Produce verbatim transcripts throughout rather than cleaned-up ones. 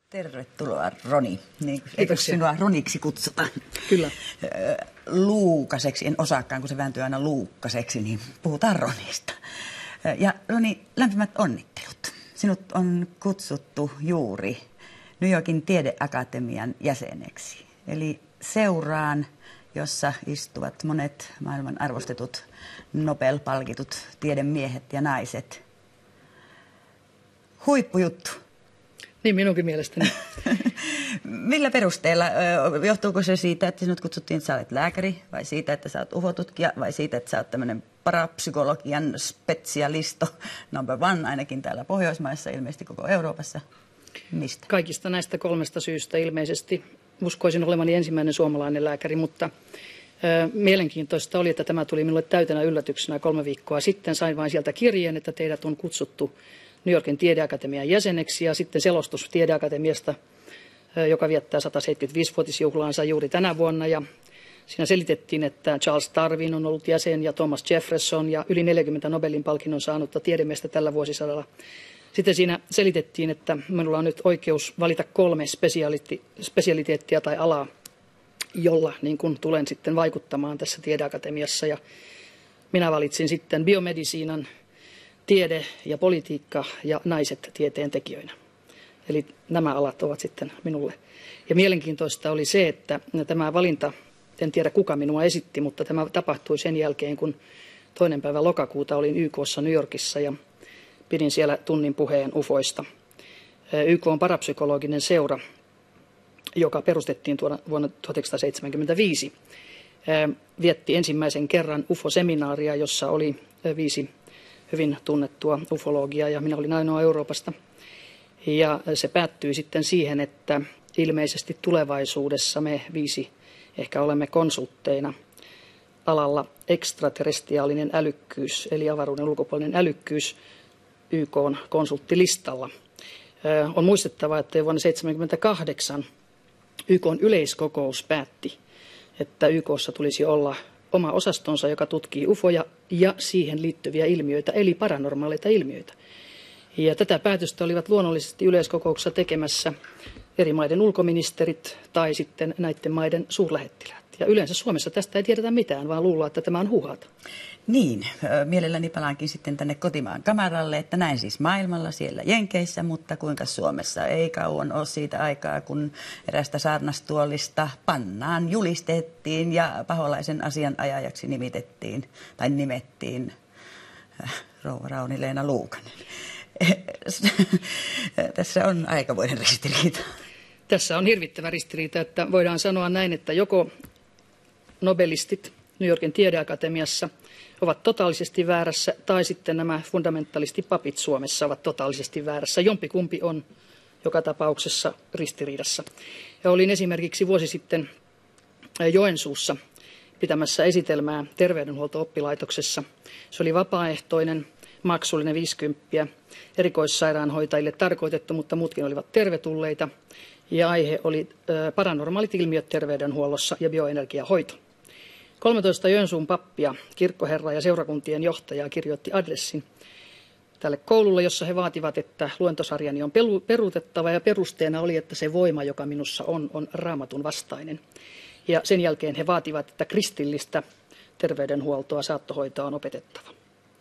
Tervetuloa, Roni. Niin, eikö sinua Roniksi kutsuta? Kyllä. Luukaseksi, en osaakaan, kun se vääntyy aina Luukkaseksi, niin puhutaan Ronista. Ja Roni, lämpimät onnittelut. Sinut on kutsuttu juuri New Yorkin tiedeakatemian jäseneksi. Eli seuraan, jossa istuvat monet maailman arvostetut Nobel-palkitut tiedemiehet ja naiset. Huippujuttu. Niin minunkin mielestäni. Millä perusteella? Johtuuko se siitä, että sinut kutsuttiin, että sä olet lääkäri, vai siitä, että sä olet ufotutkija, vai siitä, että sä olet tämmöinen parapsykologian spesialisto number one, ainakin täällä Pohjoismaissa, ilmeisesti koko Euroopassa? Mistä? Kaikista näistä kolmesta syystä ilmeisesti. Uskoisin olevani ensimmäinen suomalainen lääkäri, mutta ö, mielenkiintoista oli, että tämä tuli minulle täytenä yllätyksenä kolme viikkoa sitten. Sain vain sieltä kirjeen, että teidät on kutsuttu New Yorkin tiedeakatemian jäseneksi ja sitten selostus tiedeakatemiasta, joka viettää sata seitsemänkymmentäviisivuotisjuhlaansa juuri tänä vuonna. Ja siinä selitettiin, että Charles Darwin on ollut jäsen ja Thomas Jefferson ja yli neljäkymmentä Nobelin palkinnon saanutta tiedemiestä tällä vuosisadalla. Sitten siinä selitettiin, että minulla on nyt oikeus valita kolme spesialiti- spesialiteettia tai alaa, jolla niin kun tulen sitten vaikuttamaan tässä tiedeakatemiassa. Ja minä valitsin sitten biomedisiinan, tiede ja politiikka ja naiset tieteen tekijöinä. Eli nämä alat ovat sitten minulle. Ja mielenkiintoista oli se, että tämä valinta, en tiedä kuka minua esitti, mutta tämä tapahtui sen jälkeen, kun toinen päivä lokakuuta olin Y K:ssa New Yorkissa ja pidin siellä tunnin puheen ufoista. Y K on parapsykologinen seura, joka perustettiin tuona vuonna tuhatyhdeksänsataaseitsemänkymmentäviisi. Vietti ensimmäisen kerran ufoseminaaria, jossa oli viisi hyvin tunnettua ufologiaa ja minä olin ainoa Euroopasta. Ja se päättyi sitten siihen, että ilmeisesti tulevaisuudessa me viisi ehkä olemme konsultteina alalla ekstraterrestriaalinen älykkyys, eli avaruuden ulkopuolinen älykkyys Y K:n konsulttilistalla. On muistettava, että vuonna tuhatyhdeksänsataaseitsemänkymmentäkahdeksan Y K:n yleiskokous päätti, että Y K:ssa tulisi olla oma osastonsa, joka tutkii ufoja ja siihen liittyviä ilmiöitä, eli paranormaaleita ilmiöitä. Ja tätä päätöstä olivat luonnollisesti yleiskokouksessa tekemässä eri maiden ulkoministerit tai sitten näiden maiden suurlähettiläät. Ja yleensä Suomessa tästä ei tiedetä mitään, vaan luullaan, että tämä on huuhaata. Niin, mielelläni palaankin sitten tänne kotimaan kamaralle, että näin siis maailmalla siellä Jenkeissä, mutta kuinka Suomessa ei kauan ole siitä aikaa, kun erästä saarnastuolista pannaan julistettiin ja paholaisen asianajajaksi nimitettiin tai nimettiin rouva Rauni-Leena Luukanen. Tässä on aikamoinen ristiriita. Tässä on hirvittävä ristiriita, että voidaan sanoa näin, että joko nobelistit New Yorkin tiedeakatemiassa ovat totaalisesti väärässä, tai sitten nämä fundamentalistipapit Suomessa ovat totaalisesti väärässä. Jompikumpi on joka tapauksessa ristiriidassa. Ja olin esimerkiksi vuosi sitten Joensuussa pitämässä esitelmää terveydenhuolto-oppilaitoksessa. Se oli vapaaehtoinen, maksullinen viisikymppiä, erikoissairaanhoitajille tarkoitettu, mutta muutkin olivat tervetulleita. Ja aihe oli paranormaalit ilmiöt terveydenhuollossa ja bioenergiahoito. kolmetoista Joensuun pappia, kirkkoherra ja seurakuntien johtaja kirjoitti adressin tälle koululle, jossa he vaativat, että luentosarjani on peruutettava ja perusteena oli, että se voima, joka minussa on, on raamatun vastainen. Ja sen jälkeen he vaativat, että kristillistä terveydenhuoltoa, saattohoitoa on opetettava.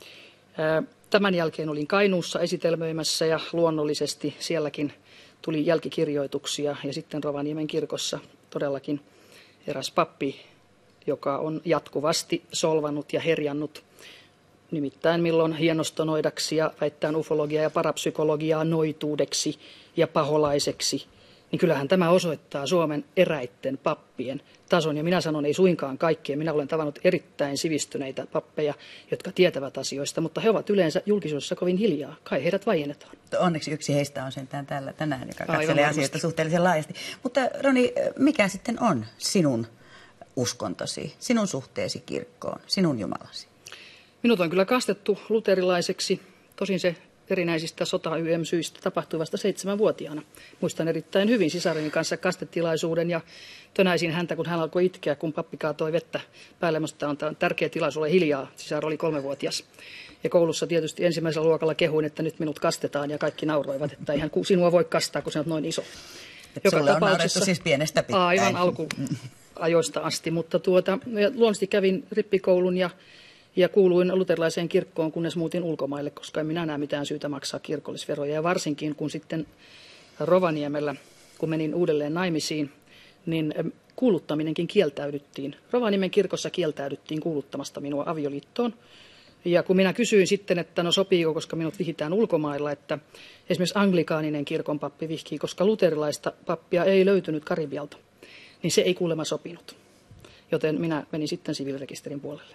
Tämän jälkeen olin Kainuussa esitelmöimässä ja luonnollisesti sielläkin tuli jälkikirjoituksia ja sitten Rovaniemen kirkossa todellakin eräs pappi, joka on jatkuvasti solvannut ja herjannut, nimittäin milloin hienostonoidaksi ja väittää ufologiaa ja parapsykologiaa noituudeksi ja paholaiseksi, niin kyllähän tämä osoittaa Suomen eräitten pappien tason. Ja minä sanon, ei suinkaan kaikkien. Minä olen tavannut erittäin sivistyneitä pappeja, jotka tietävät asioista, mutta he ovat yleensä julkisuudessa kovin hiljaa. Kai heidät vaiennetaan. Onneksi yksi heistä on sentään täällä tänään, joka katselee asioita suhteellisen laajasti. Mutta Roni, mikä sitten on sinun uskontosi, sinun suhteesi kirkkoon, sinun Jumalasi? Minut on kyllä kastettu luterilaiseksi, tosin se erinäisistä sota-Y M-syistä tapahtui vasta seitsemänvuotiaana. Muistan erittäin hyvin sisareni kanssa kastetilaisuuden ja tönäisin häntä, kun hän alkoi itkeä, kun pappi kaatoi vettä päälle. Minusta on tärkeä tilaisuus olla hiljaa. Sisar oli kolmevuotias. Ja koulussa tietysti ensimmäisellä luokalla kehuin, että nyt minut kastetaan ja kaikki nauroivat, että eihän sinua voi kastaa, kun sinä olet noin iso. Joka Sulle on naurettu siis pienestä pitäen. Aivan alkuajoista asti, mutta tuota, luonnollisesti kävin rippikoulun ja, ja kuuluin luterilaiseen kirkkoon, kunnes muutin ulkomaille, koska en minä näe mitään syytä maksaa kirkollisveroja. Ja varsinkin kun sitten Rovaniemellä, kun menin uudelleen naimisiin, niin kuuluttaminenkin kieltäydyttiin. Rovaniemen kirkossa kieltäydyttiin kuuluttamasta minua avioliittoon. Ja kun minä kysyin sitten, että no sopiiko, koska minut vihitään ulkomailla, että esimerkiksi anglikaaninen kirkon pappi vihkii, koska luterilaista pappia ei löytynyt Karibialta, niin se ei kuulemma sopinut. Joten minä menin sitten siviilirekisterin puolelle.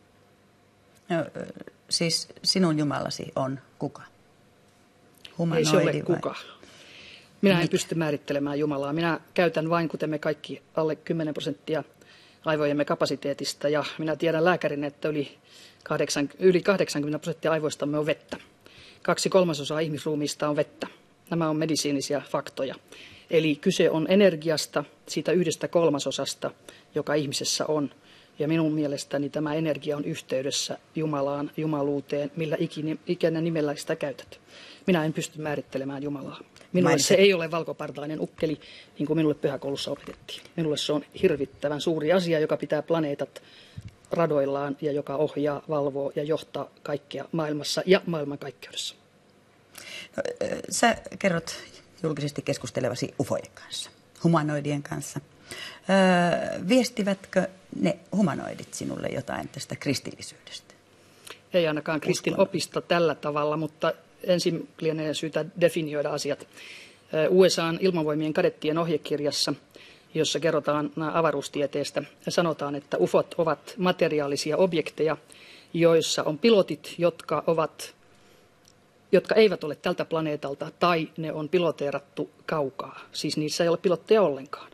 No, siis sinun Jumalasi on kuka? Humanoidi ei se ole kuka. Vai? Minä en Mikä? pysty määrittelemään Jumalaa. Minä käytän vain, kuten me kaikki, alle kymmenen prosenttia aivojemme kapasiteetista. Ja minä tiedän lääkärin, että yli, kahdeksan, yli kahdeksankymmentä prosenttia aivoistamme on vettä. Kaksi kolmasosaa ihmisruumiista on vettä. Nämä on medisiinisiä faktoja. Eli kyse on energiasta, siitä yhdestä kolmasosasta, joka ihmisessä on. Ja minun mielestäni tämä energia on yhteydessä Jumalaan, jumaluuteen, millä ikinä nimellä sitä käytät. Minä en pysty määrittelemään Jumalaa. Minulle se ei ole valkopartainen ukkeli, niin kuin minulle pyhäkoulussa opetettiin. Minulle se on hirvittävän suuri asia, joka pitää planeetat radoillaan ja joka ohjaa, valvoo ja johtaa kaikkea maailmassa ja maailmankaikkeudessa. No, sä kerrot julkisesti keskustelevasi ufojen kanssa, humanoidien kanssa. Öö, viestivätkö ne humanoidit sinulle jotain tästä kristillisyydestä? Ei ainakaan kristin opista tällä tavalla, mutta ensin lienee syytä definioida asiat. U S A:n ilmavoimien kadettien ohjekirjassa, jossa kerrotaan avaruustieteestä, sanotaan, että ufot ovat materiaalisia objekteja, joissa on pilotit, jotka, ovat, jotka eivät ole tältä planeetalta, tai ne on piloteerattu kaukaa. Siis niissä ei ole pilotteja ollenkaan.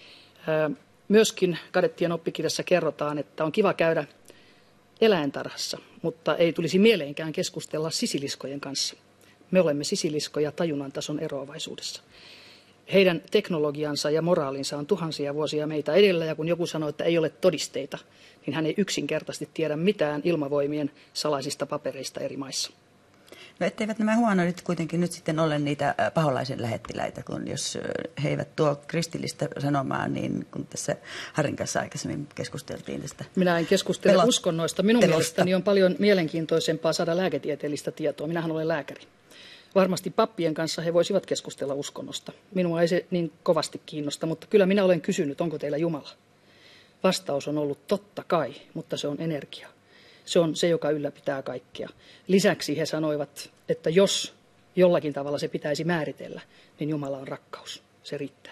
Myöskin kadettien oppikirjassa kerrotaan, että on kiva käydä eläintarhassa, mutta ei tulisi mieleenkään keskustella sisiliskojen kanssa. Me olemme sisiliskoja tajunnan tason eroavaisuudessa. Heidän teknologiansa ja moraalinsa on tuhansia vuosia meitä edellä, ja kun joku sanoo, että ei ole todisteita, niin hän ei yksinkertaisesti tiedä mitään ilmavoimien salaisista papereista eri maissa. No etteivät nämä humanoidit kuitenkin nyt sitten ole niitä paholaisen lähettiläitä, kun jos he eivät tuo kristillistä sanomaa, niin kun tässä Harrin kanssa aikaisemmin keskusteltiin tästä. Minä en keskustele pelot- uskonnoista. Minun pelosta. Mielestäni on paljon mielenkiintoisempaa saada lääketieteellistä tietoa. Minähän olen lääkäri. Varmasti pappien kanssa he voisivat keskustella uskonnosta. Minua ei se niin kovasti kiinnosta, mutta kyllä minä olen kysynyt, onko teillä Jumala. Vastaus on ollut totta kai, mutta se on energia. Se on se, joka ylläpitää kaikkea. Lisäksi he sanoivat, että jos jollakin tavalla se pitäisi määritellä, niin Jumala on rakkaus. Se riittää.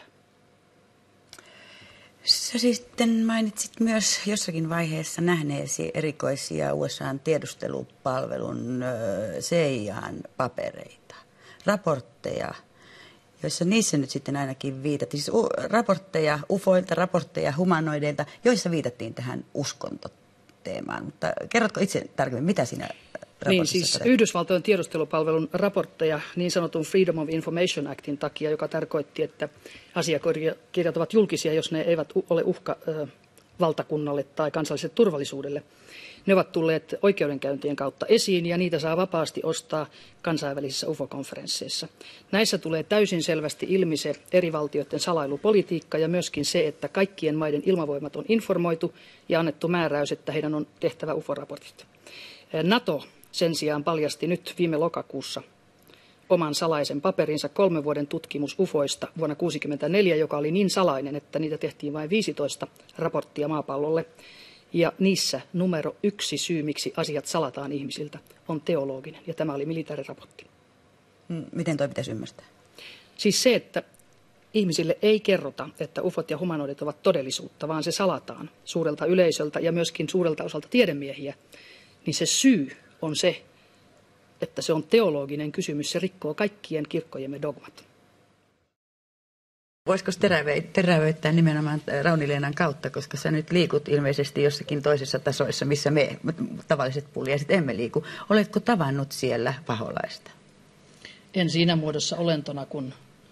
Sä sitten mainitsit myös jossakin vaiheessa nähneesi erikoisia U S A:n tiedustelupalvelun C I A:n papereita, raportteja, joissa niissä nyt sitten ainakin viitattiin, siis raportteja ufoilta, raportteja humanoideilta, joissa viitattiin tähän uskontoteemaan. Mutta kerrotko itse tarkemmin, mitä siinä raportissa Niin siis todettiin? Yhdysvaltojen tiedustelupalvelun raportteja niin sanotun Freedom of Information Actin takia, joka tarkoitti, että asiakirjat ovat julkisia, jos ne eivät ole uhka ö, valtakunnalle tai kansalliselle turvallisuudelle. Ne ovat tulleet oikeudenkäyntien kautta esiin ja niitä saa vapaasti ostaa kansainvälisissä U F O-konferensseissa. Näissä tulee täysin selvästi ilmi se eri valtioiden salailupolitiikka ja myöskin se, että kaikkien maiden ilmavoimat on informoitu ja annettu määräys, että heidän on tehtävä U F O-raportit. NATO sen sijaan paljasti nyt viime lokakuussa oman salaisen paperinsa kolmen vuoden tutkimus ufoista vuonna tuhatyhdeksänsataakuusikymmentäneljä, joka oli niin salainen, että niitä tehtiin vain viisitoista raporttia maapallolle. Ja niissä numero yksi syy, miksi asiat salataan ihmisiltä, on teologinen. Ja tämä oli militaariraportti. Miten toi pitäisi ymmärtää? Siis se, että ihmisille ei kerrota, että ufot ja humanoidit ovat todellisuutta, vaan se salataan suurelta yleisöltä ja myöskin suurelta osalta tiedemiehiä. Niin se syy on se, että se on teologinen kysymys. Se rikkoo kaikkien kirkkojemme dogmat. Voisiko terävöittää nimenomaan Rauni-Leenan kautta, koska sä nyt liikut ilmeisesti jossakin toisessa tasoissa, missä me tavalliset puljaiset emme liiku. Oletko tavannut siellä paholaista? En siinä muodossa olentona, kun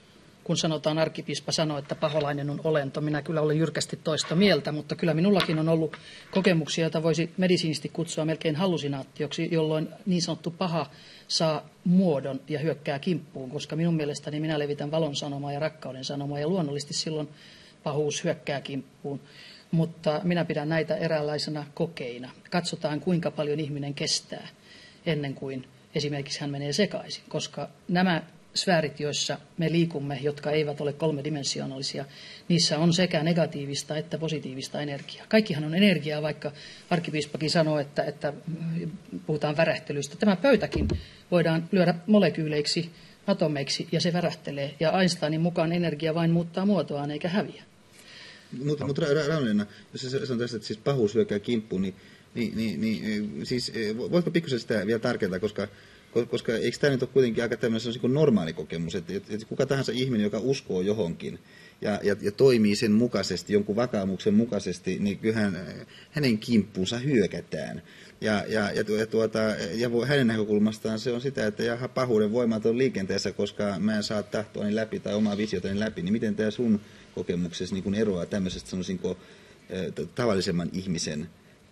kun sanotaan, arkkipiispa sanoi, että paholainen on olento. Minä kyllä olen jyrkästi toista mieltä, mutta kyllä minullakin on ollut kokemuksia, joita voisi medisiinisti kutsua melkein hallusinaatioksi, jolloin niin sanottu paha saa muodon ja hyökkää kimppuun, koska minun mielestäni minä levitän valon sanomaa ja rakkauden sanomaa, ja luonnollisesti silloin pahuus hyökkää kimppuun. Mutta minä pidän näitä eräänlaisena kokeina. Katsotaan, kuinka paljon ihminen kestää ennen kuin esimerkiksi hän menee sekaisin, koska nämä sfäärit, joissa me liikumme, jotka eivät ole kolmedimensionaalisia, niissä on sekä negatiivista että positiivista energiaa. Kaikkihan on energiaa, vaikka arkkipiispakin sanoo, että, että puhutaan värähtelyistä. Tämä pöytäkin voidaan lyödä molekyyleiksi, atomeiksi, ja se värähtelee. Ja Einsteinin mukaan energia vain muuttaa muotoaan eikä häviä. Mutta mut, Raunilena, jos sä sanoo tästä, että siis pahuus hyökkää kimppuun, niin, niin, niin, niin siis voitko pikkusen sitä vielä tarkentaa, koska Koska eikö tämä nyt ole kuitenkin aika tämmöinen niin normaali kokemus, että, että kuka tahansa ihminen, joka uskoo johonkin ja, ja, ja toimii sen mukaisesti, jonkun vakaumuksen mukaisesti, niin kyllähän hänen kimppuunsa hyökätään. Ja, ja, ja, ja, tuota, ja hänen näkökulmastaan se on sitä, että jaha, pahuuden voimat on liikenteessä, koska mä en saa tahtoani läpi tai omaa visiotani läpi. Niin miten tämä sun kokemuksesi niin eroaa tämmöisestä sanoisinko tavallisemman ihmisen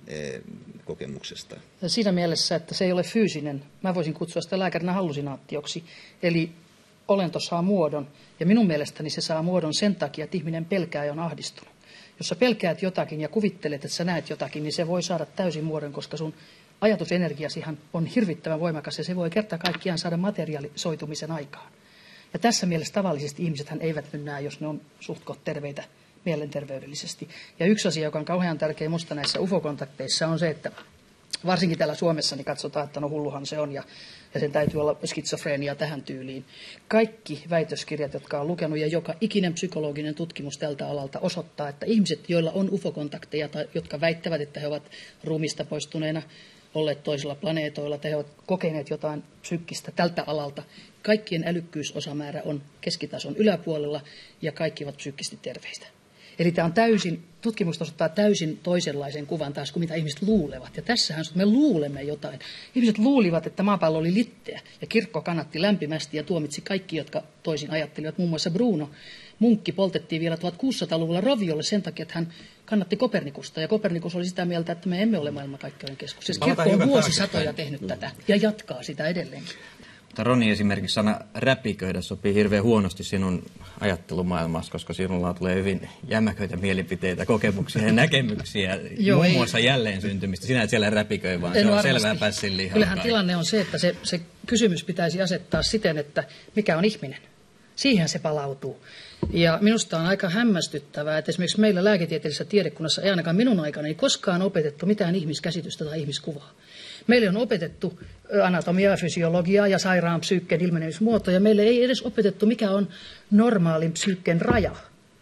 kokemuksesta? Siinä mielessä, että se ei ole fyysinen. Mä voisin kutsua sitä lääkärinä hallusinaatioksi. Eli olento saa muodon. Ja minun mielestäni se saa muodon sen takia, että ihminen pelkää ja on ahdistunut. Jos sä pelkäät jotakin ja kuvittelet, että sä näet jotakin, niin se voi saada täysin muodon, koska sun ajatusenergiasihan on hirvittävän voimakas ja se voi kerta kaikkiaan saada materialisoitumisen aikaan. Ja tässä mielessä tavallisesti ihmisethän eivät nyt näe, jos ne on suht koht terveitä mielenterveydellisesti. Ja yksi asia, joka on kauhean tärkeä musta näissä U F O-kontakteissa, on se, että varsinkin täällä Suomessa niin katsotaan, että no hulluhan se on ja, ja sen täytyy olla skitsofreenia tähän tyyliin. Kaikki väitöskirjat, jotka on lukenut ja joka ikinen psykologinen tutkimus tältä alalta osoittaa, että ihmiset, joilla on U F O-kontakteja tai jotka väittävät, että he ovat ruumista poistuneena, olleet toisilla planeetoilla tai he ovat kokeneet jotain psyykkistä tältä alalta, kaikkien älykkyysosamäärä on keskitason yläpuolella ja kaikki ovat psyykkisesti terveistä. Eli tämä on täysin, tutkimukset osoittaa täysin toisenlaisen kuvan taas kuin mitä ihmiset luulevat. Ja tässähän me luulemme jotain. Ihmiset luulivat, että maapallo oli litteä ja kirkko kannatti lämpimästi ja tuomitsi kaikki, jotka toisin ajattelivat. Muun muassa Bruno Munkki poltettiin vielä tuhatkuusisataaluvulla roviolle sen takia, että hän kannatti Kopernikusta. Ja Kopernikus oli sitä mieltä, että me emme ole maailmankaikkeuden keskus. Siis kirkko on vuosisatoja tehnyt tätä ja jatkaa sitä edelleenkin. Mutta Roni, esimerkiksi sana räpiköidä sopii hirveän huonosti sinun ajattelumaailmassa, koska sinulla tulee hyvin jämäköitä mielipiteitä, kokemuksia ja näkemyksiä, Joo, muun muassa ei. jälleen syntymistä. Sinä et siellä räpiköi, vaan en se on varmasti. Selvää pässin lihaa. Kyllähän tilanne on se, että se, se kysymys pitäisi asettaa siten, että mikä on ihminen. Siihen se palautuu. Ja minusta on aika hämmästyttävää, että esimerkiksi meillä lääketieteellisessä tiedekunnassa ei ainakaan minun aikana ei koskaan opetettu mitään ihmiskäsitystä tai ihmiskuvaa. Meille on opetettu anatomiaa, fysiologiaa ja sairaan psyykkeen ilmenemismuotoja. Meille ei edes opetettu, mikä on normaalin psyykkeen raja.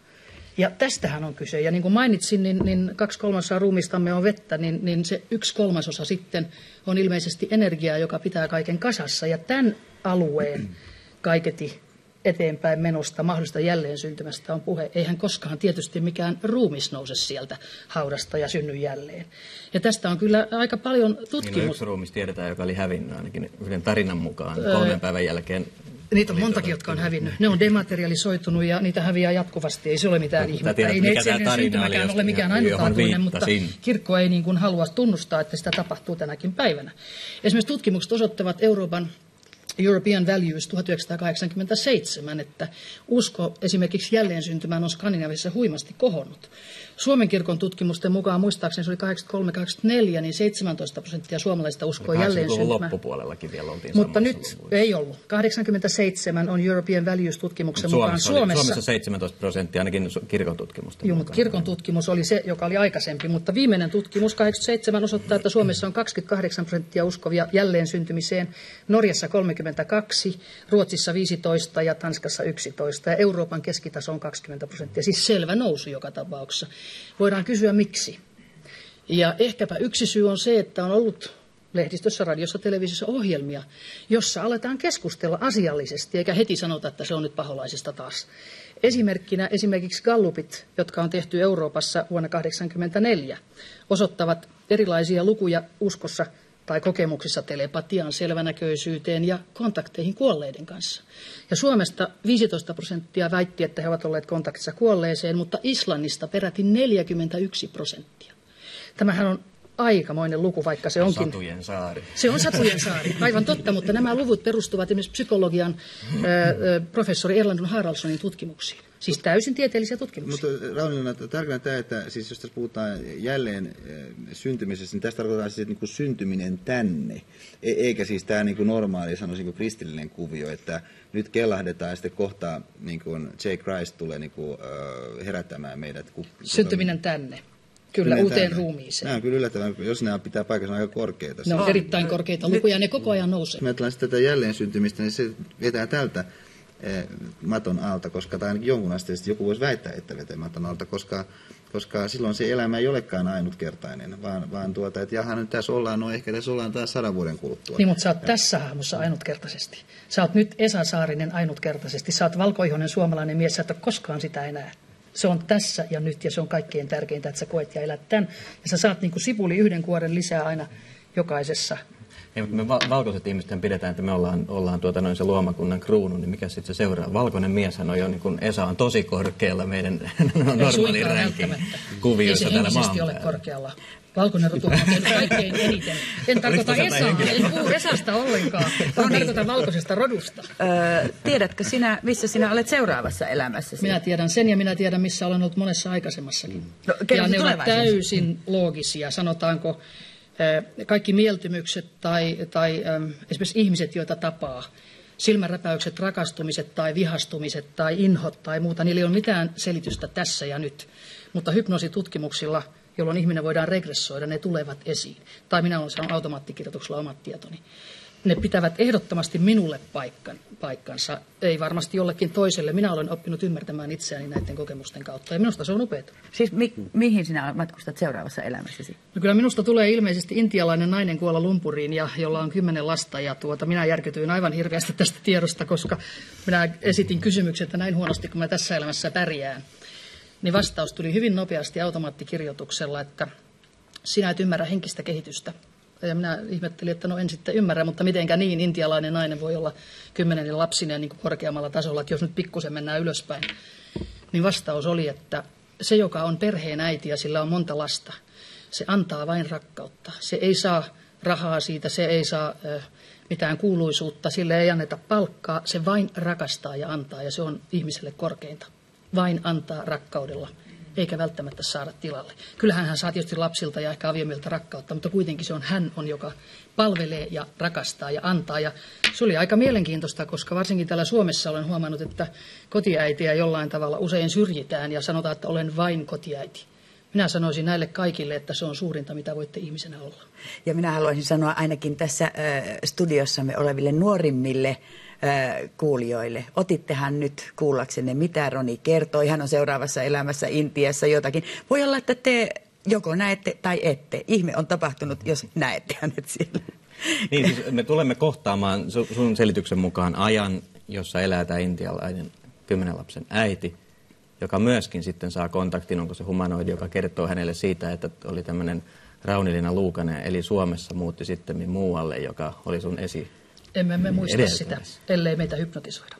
Ja tästähän on kyse. Ja niin kuin mainitsin, niin, niin kaksi kolmasosaa ruumistamme on vettä, niin, niin se yksi kolmasosa sitten on ilmeisesti energiaa, joka pitää kaiken kasassa. Ja tämän alueen kaiketi eteenpäin menosta, mahdollista jälleen syntymästä on puhe. Eihän koskaan tietysti mikään ruumis nouse sieltä haudasta ja synny jälleen. Ja tästä on kyllä aika paljon tutkimusta. Niin yksi ruumis tiedetään, joka oli hävinnyt ainakin yhden tarinan mukaan kolmen öö, päivän jälkeen. Niitä on montakin, jotka on hävinnyt. Ne on dematerialisoitunut ja niitä häviää jatkuvasti. Ei se ole mitään ihmettä. Tiedät, ei mikä ne syntymäkään ole mikään ainutlaatuinen, mutta kirkko ei niin kuin halua tunnustaa, että sitä tapahtuu tänäkin päivänä. Esimerkiksi tutkimukset osoittavat Euroopan European Values tuhatyhdeksänsataakahdeksankymmentäseitsemän, että usko esimerkiksi jälleen syntymään on Skandinaviassa huimasti kohonnut. Suomen kirkon tutkimusten mukaan, muistaakseni se oli kahdeksankymmentäkolme kahdeksankymmentäneljä, niin seitsemäntoista prosenttia suomalaisista uskoo jälleen syntymään. Loppupuolellakin vielä oltiin Mutta nyt luvuissa. Ei ollut. kahdeksankymmentäseitsemän on European Values-tutkimuksen mukaan Suomessa. Oli, Suomessa seitsemäntoista prosenttia ainakin kirkon tutkimusten Joo, mutta kirkon tutkimus oli se, joka oli aikaisempi, mutta viimeinen tutkimus kahdeksankymmentäseitsemän osoittaa, että Suomessa on kaksikymmentäkahdeksan prosenttia uskovia jälleen syntymiseen, Norjassa kolmekymmentäkaksi, Ruotsissa viisitoista ja Tanskassa yksitoista ja Euroopan keskitaso on kaksikymmentä prosenttia, siis selvä nousu joka tapauksessa. Voidaan kysyä miksi. Ja ehkäpä yksi syy on se, että on ollut lehdistössä, radiossa, televisiossa ohjelmia, jossa aletaan keskustella asiallisesti, eikä heti sanota, että se on nyt paholaisista taas. Esimerkkinä esimerkiksi gallupit, jotka on tehty Euroopassa vuonna tuhatyhdeksänsataakahdeksankymmentäneljä, osoittavat erilaisia lukuja uskossa tai kokemuksissa telepatiaan, selvänäköisyyteen ja kontakteihin kuolleiden kanssa. Ja Suomesta viisitoista prosenttia väitti, että he ovat olleet kontaktissa kuolleeseen, mutta Islannista peräti neljäkymmentäyksi prosenttia. Tämähän on aikamoinen luku, vaikka se onkin... Satujen saari. Se on Satujen saari, aivan totta, mutta nämä luvut perustuvat esimerkiksi psykologian äh, professori Erlandun Haraldssonin tutkimuksiin. Siis täysin tieteellisiä tutkimuksia. Mutta Raunilana, tarkoittaa tämä, että siis jos tässä puhutaan jälleen syntymisestä, niin tässä tarkoittaa siis, että niin syntyminen tänne, eikä siis tämä niin normaali, sanoisin niin kristillinen kuvio, että nyt kellahdetaan ja sitten kohta niin kuin J. Christ tulee niin kuin, uh, herättämään meidät. Kun, syntyminen kun, tänne. Kyllä, uuteen tänne. Ruumiiseen. Nämä on kyllä yllättävän, jos nämä pitää paikassa aika korkeita. Ne on erittäin korkeita lukuja, ne koko ajan nousee. Me ajatellaan tätä jälleen syntymistä, niin se vetää tältä maton alta, koska tai ainakin jonkunasteisesti joku voisi väittää, että vetää maton alta, koska, koska silloin se elämä ei olekaan ainutkertainen, vaan, vaan tuota, että jaha, nyt tässä ollaan, no ehkä tässä ollaan taas sadan vuoden kuluttua. Niin, mutta sä oot tässä hahmossa ainutkertaisesti. Sä oot nyt Esa Saarinen ainutkertaisesti. Sä oot valkoihoinen suomalainen mies, sä et ole koskaan sitä enää. Se on tässä ja nyt, ja se on kaikkein tärkeintä, että sä koet ja elät tämän. Ja sä saat niin kuin sipuli yhden kuoren lisää aina jokaisessa. Ei, mutta me val- valkoiset ihmiset pidetään, että me ollaan, ollaan tuota noin se luomakunnan kruunu, niin mikä sitten se seuraa? Valkoinen mieshän on jo, niin kuin Esa on tosi korkealla meidän normaalin ränkin kuvioissa täällä maan päällä. Ei se ole korkealla. Valkoinen rotu on tehnyt kaikkein eniten. En tarkoita Esaa, en puhu Esasta ollenkaan, vaan tarkoitan valkoisesta rodusta. Öö, tiedätkö sinä, missä sinä olet seuraavassa elämässäsi? Minä tiedän sen ja minä tiedän, missä olen ollut monessa aikaisemmassakin. No, ja ne ovat täysin loogisia, sanotaanko. Kaikki mieltymykset tai, tai ähm, esimerkiksi ihmiset, joita tapaa, silmänräpäykset, rakastumiset tai vihastumiset tai inhot tai muuta, niillä ei ole mitään selitystä tässä ja nyt. Mutta hypnoositutkimuksilla, jolloin ihminen voidaan regressoida, ne tulevat esiin. Tai minä olen saanut automaattikirjoituksella omat tietoni. Ne pitävät ehdottomasti minulle paikkan, paikkansa, ei varmasti jollekin toiselle. Minä olen oppinut ymmärtämään itseäni näiden kokemusten kautta, ja minusta se on upeaa. Siis mi- mihin sinä matkustat seuraavassa elämässäsi? No kyllä minusta tulee ilmeisesti intialainen nainen Kuala Lumpuriin, ja, jolla on kymmenen lasta, ja tuota, minä järkytyin aivan hirveästi tästä tiedosta, koska minä esitin kysymyksen, että näin huonosti kuin mä tässä elämässä pärjään. Niin vastaus tuli hyvin nopeasti automaattikirjoituksella, että sinä et ymmärrä henkistä kehitystä. Ja minä ihmettelin, että no en sitten ymmärrä, mutta mitenkä niin intialainen nainen voi olla kymmenen lapsineen niin kuin korkeammalla tasolla, että jos nyt pikkusen mennään ylöspäin. Niin vastaus oli, että se, joka on perheen äiti ja sillä on monta lasta, se antaa vain rakkautta. Se ei saa rahaa siitä, se ei saa äh, mitään kuuluisuutta, sille ei anneta palkkaa, se vain rakastaa ja antaa ja se on ihmiselle korkeinta. Vain antaa rakkaudella. Eikä välttämättä saada tilalle. Kyllähän hän saa tietysti lapsilta ja ehkä aviomieltä rakkautta, mutta kuitenkin se on hän, on, joka palvelee ja rakastaa ja antaa. Ja se oli aika mielenkiintoista, koska varsinkin täällä Suomessa olen huomannut, että kotiäitiä jollain tavalla usein syrjitään ja sanotaan, että olen vain kotiäiti. Minä sanoisin näille kaikille, että se on suurinta, mitä voitte ihmisenä olla. Ja minä haluaisin sanoa ainakin tässä äh, studiossamme oleville nuorimmille kuulijoille. Otittehan nyt kuullaksenne, mitä Roni kertoi. Hän on seuraavassa elämässä Intiassa jotakin. Voi olla, että te joko näette tai ette. Ihme on tapahtunut, jos näette hänet siellä. Niin, siis me tulemme kohtaamaan sun selityksen mukaan ajan, jossa elää tämä intialainen kymmenen lapsen äiti, joka myöskin sitten saa kontaktin, onko se humanoidi, joka kertoo hänelle siitä, että oli tämmöinen Raunilina Luukanen, eli Suomessa muutti sitten muualle, joka oli sun esi. Emme me muista sitä, ellei meitä hypnotisoida.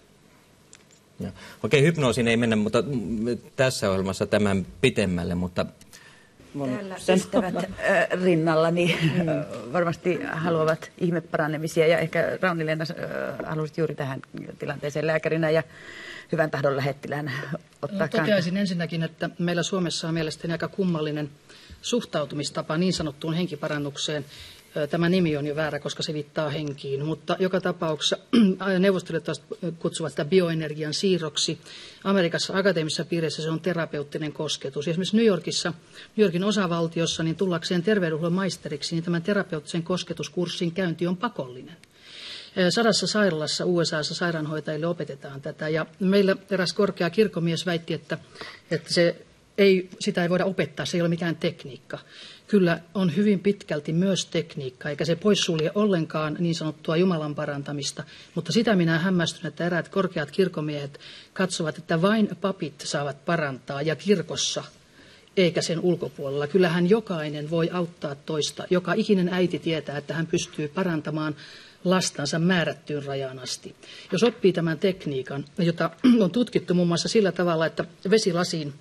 Ja, okei, hypnoosiin ei mennä, mutta tässä ohjelmassa tämän pitemmälle, mutta... Täällä ystävät äh, rinnallani mm. varmasti haluavat ihmeparanemisia ja ehkä Rauni-Leena äh, haluaisit juuri tähän tilanteeseen lääkärinä ja hyvän tahdon lähettilään ottaa no, toteaisin ensinnäkin, että meillä Suomessa on mielestäni aika kummallinen suhtautumistapa niin sanottuun henkiparannukseen. Tämä nimi on jo väärä, koska se viittaa henkiin, mutta joka tapauksessa neuvostelijat kutsuvat sitä bioenergian siirroksi. Amerikassa akateemisessa piirissä se on terapeuttinen kosketus. Esimerkiksi New Yorkissa, New Yorkin osavaltiossa, niin tullakseen terveydenhuollon maisteriksi, niin tämän terapeuttisen kosketuskurssin käynti on pakollinen. Sadassa sairaalassa U S A:ssa sairaanhoitajille opetetaan tätä, ja meillä eräs korkea kirkkomies väitti, että, että se ei, sitä ei voida opettaa, se ei ole mikään tekniikka. Kyllä on hyvin pitkälti myös tekniikka, eikä se poissulje ollenkaan niin sanottua Jumalan parantamista. Mutta sitä minä hämmästyn, että eräät korkeat kirkomiehet katsovat, että vain papit saavat parantaa ja kirkossa eikä sen ulkopuolella. Kyllähän jokainen voi auttaa toista. Joka ikinen äiti tietää, että hän pystyy parantamaan lastansa määrättyyn rajaan asti. Jos oppii tämän tekniikan, jota on tutkittu muun muassa sillä tavalla, että vesilasiin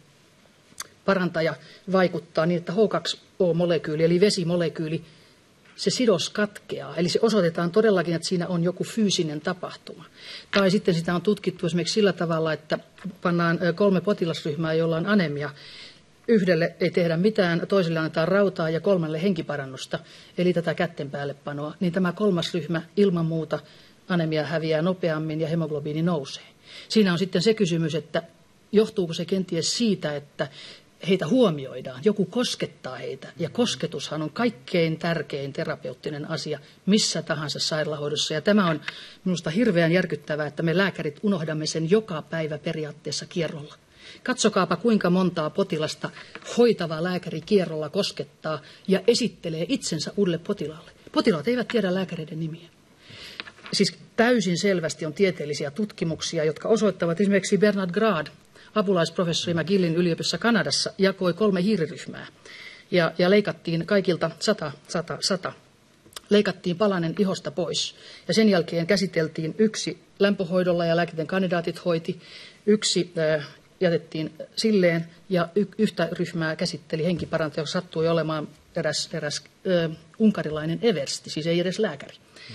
parantaja vaikuttaa niin, että H kaksi O-molekyyli, eli vesimolekyyli, se sidos katkeaa. Eli se osoitetaan todellakin, että siinä on joku fyysinen tapahtuma. Tai sitten sitä on tutkittu esimerkiksi sillä tavalla, että pannaan kolme potilasryhmää, joilla on anemia. Yhdelle ei tehdä mitään, toiselle annetaan rautaa ja kolmelle henkiparannusta, eli tätä kätten päällepanoa. Niin tämä kolmas ryhmä ilman muuta anemia häviää nopeammin ja hemoglobiini nousee. Siinä on sitten se kysymys, että johtuuko se kenties siitä, että heitä huomioidaan, joku koskettaa heitä. Ja kosketushan on kaikkein tärkein terapeuttinen asia missä tahansa sairaalahoidossa. Ja tämä on minusta hirveän järkyttävää, että me lääkärit unohdamme sen joka päivä periaatteessa kierrolla. Katsokaapa kuinka montaa potilasta hoitava lääkäri kierrolla koskettaa ja esittelee itsensä uudelle potilaalle. Potilaat eivät tiedä lääkäreiden nimiä. Siis täysin selvästi on tieteellisiä tutkimuksia, jotka osoittavat esimerkiksi Bernard Grad, apulaisprofessori McGillin yliopistossa Kanadassa, jakoi kolme hiiriryhmää ja, ja leikattiin kaikilta sata, sata, sata. Leikattiin palanen ihosta pois ja sen jälkeen käsiteltiin yksi lämpöhoidolla ja lääketieteen kandidaatit hoiti, yksi äh, jätettiin silleen ja y- yhtä ryhmää käsitteli henkiparantaja, joka sattui olemaan eräs, eräs äh, unkarilainen eversti, siis ei edes lääkäri.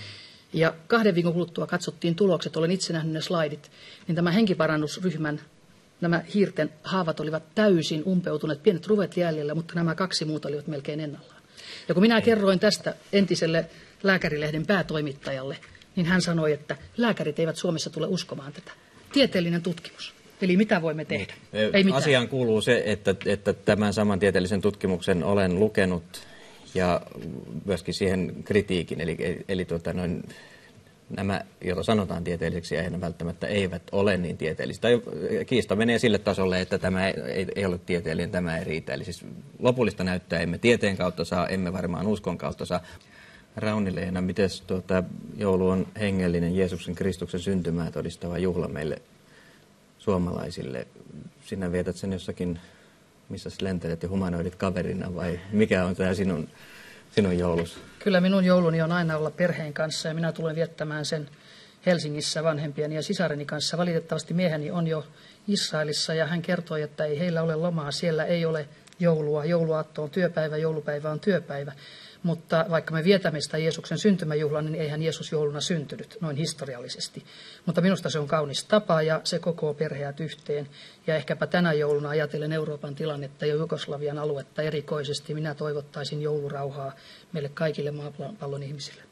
Ja kahden viikon kuluttua katsottiin tulokset, olen itse nähnyt ne slaidit, niin tämä henkiparannusryhmän nämä hiirten haavat olivat täysin umpeutuneet, pienet ruvet jäljellä, mutta nämä kaksi muuta olivat melkein ennallaan. Ja kun minä kerroin tästä entiselle lääkärilehden päätoimittajalle, niin hän sanoi, että lääkärit eivät Suomessa tule uskomaan tätä. Tieteellinen tutkimus. Eli mitä voimme tehdä? Ei mitään. Asiaan kuuluu se, että, että tämän saman tieteellisen tutkimuksen olen lukenut ja myöskin siihen kritiikin. Eli, eli tuota, noin, nämä, joita sanotaan tieteelliseksi, eihän välttämättä eivät ole niin tieteellisiä. Tai kiista menee sille tasolle, että tämä ei, ei ole tieteellinen, tämä ei riitä. Eli siis lopullista näyttöä emme tieteen kautta saa, emme varmaan uskon kautta saa. Rauni-Leena, miten tuota, joulu on hengellinen Jeesuksen Kristuksen syntymää todistava juhla meille suomalaisille? Sinä vietät sen jossakin, missä lentelet ja humanoidit kaverina, vai mikä on tämä sinun, sinun joulus? Kyllä minun jouluni on aina olla perheen kanssa ja minä tulen viettämään sen Helsingissä vanhempieni ja sisareni kanssa. Valitettavasti mieheni on jo Israelissa ja hän kertoi, että ei heillä ole lomaa, siellä ei ole joulua. Jouluaatto on työpäivä, joulupäivä on työpäivä. Mutta vaikka me vietämme sitä Jeesuksen syntymäjuhlan, niin eihän Jeesus jouluna syntynyt noin historiallisesti. Mutta minusta se on kaunis tapa ja se kokoo perheät yhteen. Ja ehkäpä tänä jouluna ajatellen Euroopan tilannetta ja Jugoslavian aluetta erikoisesti, minä toivottaisin joulurauhaa meille kaikille maapallon ihmisille.